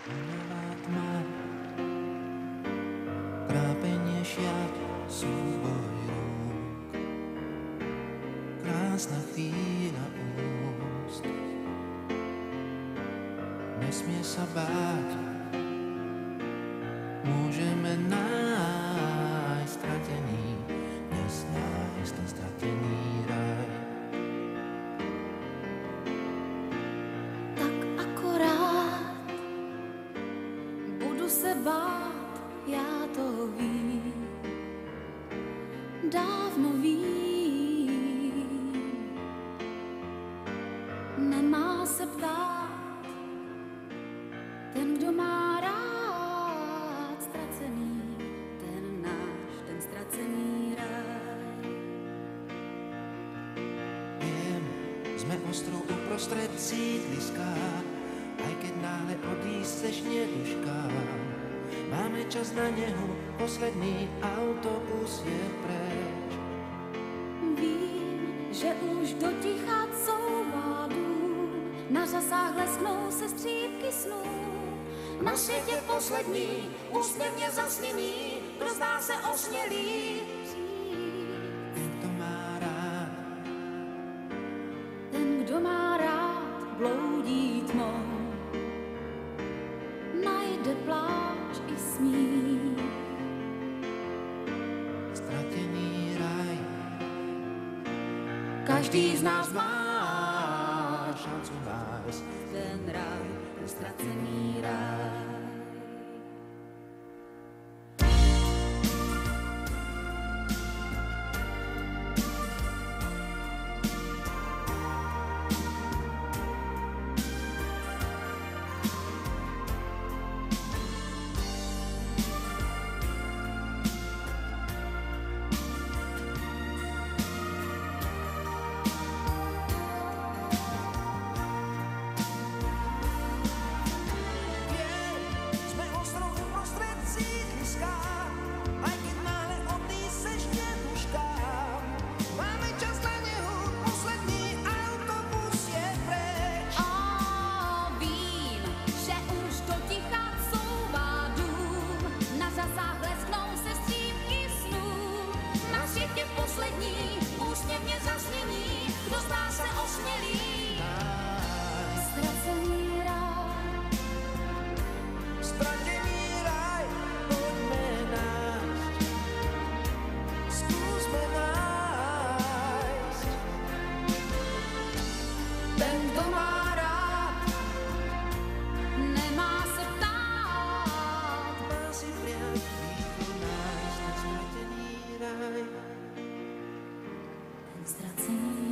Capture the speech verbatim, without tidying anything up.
Unavá tma, trápenie šiat, súboj rúk, krásna chvíľa úst. Nesmie sa báť, môžeme nájsť stratený, dnes nájsť ten stratený raj. Tak akorát budu se bát, já to vím, dávno vím, nemá se ptát ten, kdo má rád ztracený, ten náš, ten ztracený raj. Viem, sme ostrov uprostred sídliska, aj keď náhle odísť seš neduškám. Máme čas na nehu, posledný autobus je preč. Vím, že už do ticha couvá dům, na řasách lesknou se střípky snů. Na světě poslední, úsměvně zasněný, kdo z nás se osmělí říct. Ten, kto má rád, Ten, kdo má rád, bloudí tmou, najde pláč i smích. stratený raj. Každý z nás má šancu nájsť. ten raj, ten ztracený raj. Sme ostrov uprostred sídliska, aj keď náhle odísť seš neduškám. Máme čas na nehu, posledný autobus je preč. A vím, že už do ticha couvá dům, na řasách lesknou se střípky snů. Na světě poslední, úsměvně zasnění, kdo z nás se osmělí. Ztracený raj, Stratený raj, poďme nájsť. Skúsme nájsť. ten, kdo má rád, nemá se ptát. Má si priať rýchlo nájsť ten stratený raj. Ten ztracený